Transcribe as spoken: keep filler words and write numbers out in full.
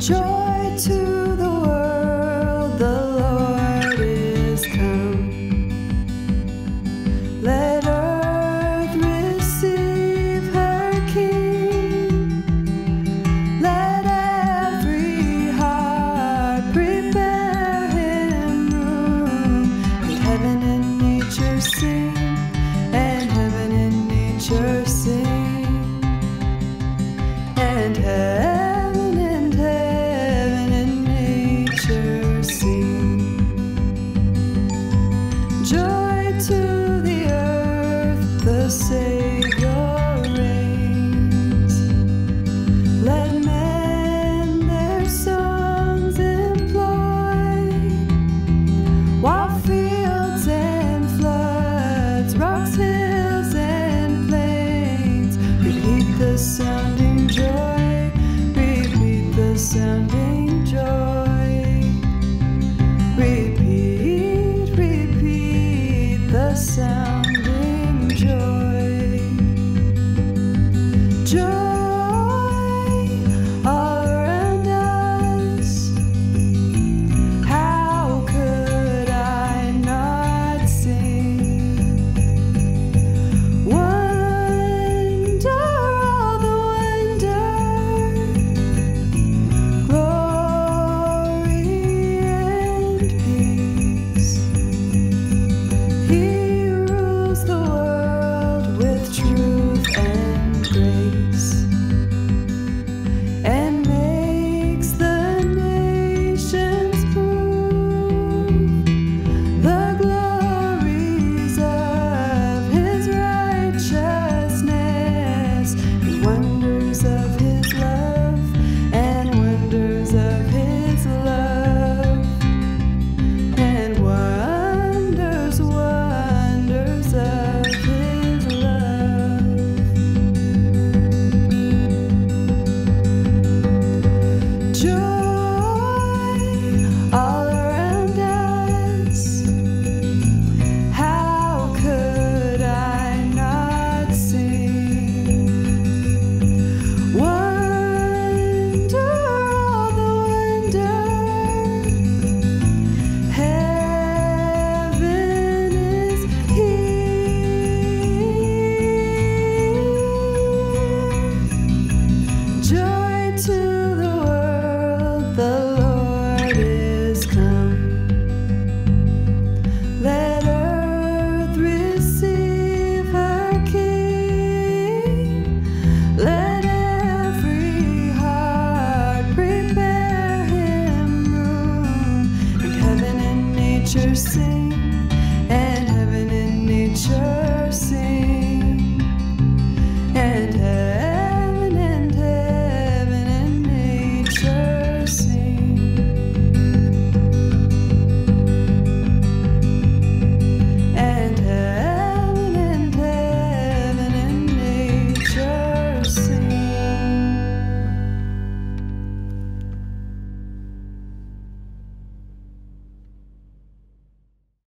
Joy to the world, the Lord is come. Let earth receive her King. Let every heart prepare him room. And heaven and nature sing, and heaven and nature sing, and heaven to the earth, the Savior reigns. Let men their songs employ, while fields and floods, rocks, hills, and plains repeat the sounding joy, repeat the sounding joy, repeat the sounding joy. Joy all around us. How could I not sing? Wonder, all the wonder, glory and peace. He rules the world with truth and grace, and makes the nations prove the glories of his righteousness, and wonders of his love, and wonders of his love, and wonders, wonders of his love. Joy all around us. How could I not sing? Wonder, all the wonder, heaven is here. Joy to the world, the Lord is come. Let earth receive her King. Let every heart prepare him room, and heaven and nature sing.